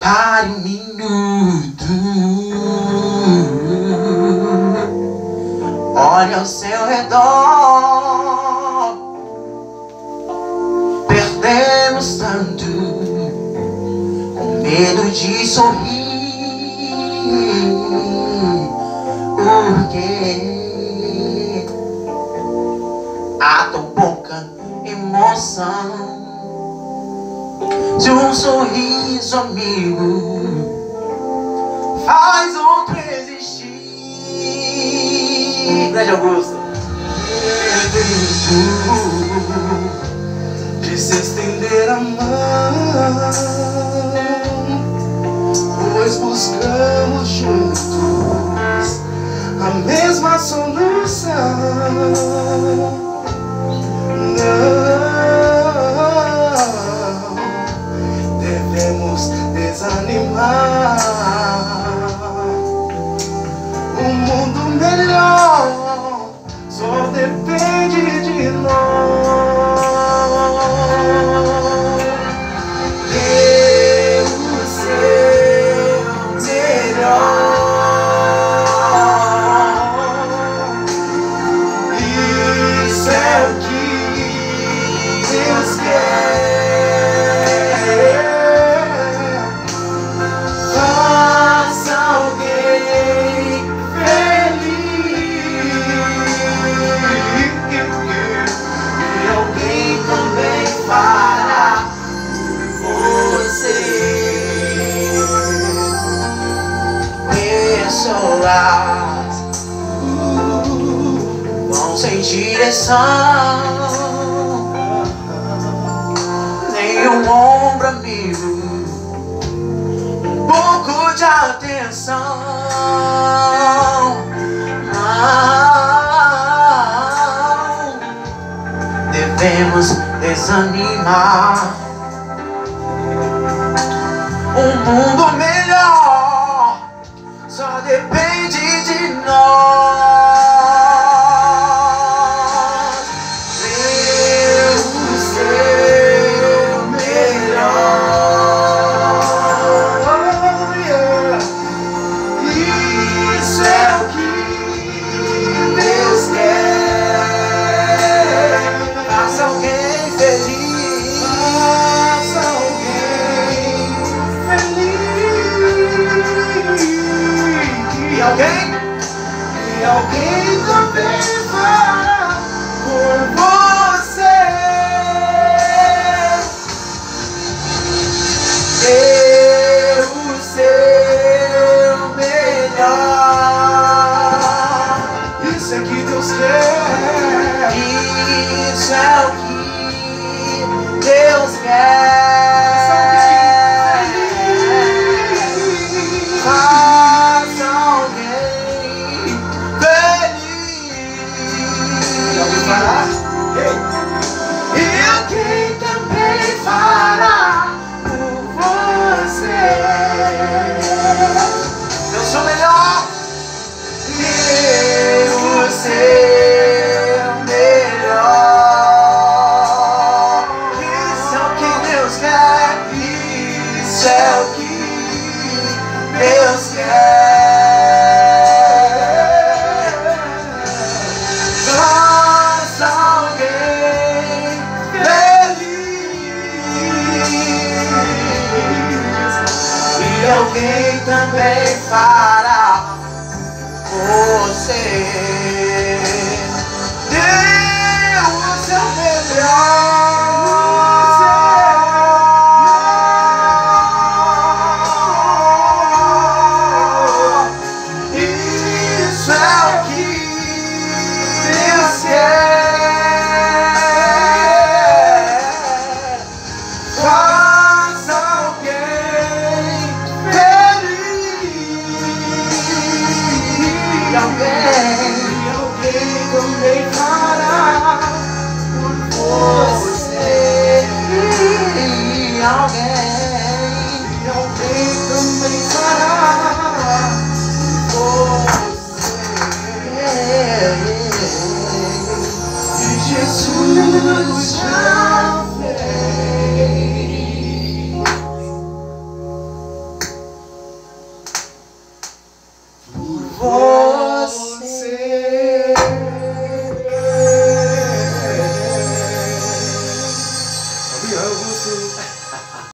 Pare um minuto, olhe ao seu redor. Perdemos tanto com medo de sorrir. Porque há tão pouca emoção. Se um sorriso amigo faz outro existir. Grande Augusto. De se estender a mão, pois buscamos juntos a mesma solução. Não devemos desanimar. Um mundo melhor só depende de nós. Dê o seu melhor. Isso é o que Deus quer. Faça alguém feliz, e alguém também fará você. Pessoas vão sem direção, nenhum ombro amigo, um pouco de atenção. Não devemos desanimar. Um mundo melhor só depende de nós. Dê o seu melhor. Isso é o que Deus quer. Faça alguém feliz. Faça alguém feliz. E alguém também fará por você. Dê o seu melhor. Isso é que Deus quer. Isso é o que Deus quer. Faça alguém feliz. E alguém também fará por você. Eu sou melhor. Dê o seu melhor. Isso é o que Deus quer. Isso é o que Deus quer. Faça alguém feliz, e alguém também fará você. Dê o seu melhor. Isso é o que Deus quer. Faça alguém feliz, e alguém também fará por você. você. Augusto.